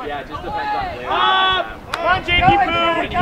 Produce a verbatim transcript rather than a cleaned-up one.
Yeah, it just depends on where. Up! Come on, Jakey Boo!